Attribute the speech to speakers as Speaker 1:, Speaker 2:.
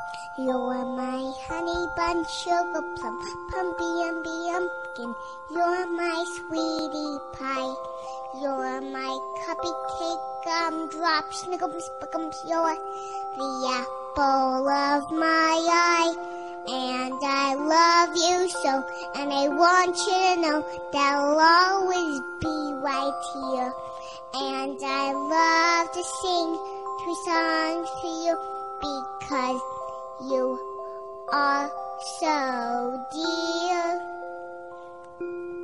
Speaker 1: You're my honey bun, sugar plum, pumpy umby umpkin. You're my sweetie pie. You're my cupcake, gumdrop, snickums, spickums. You're the apple of my eye. And I love you so, and I want you to know that I'll always be right here. And I love to sing 3 songs to you because you are so dear.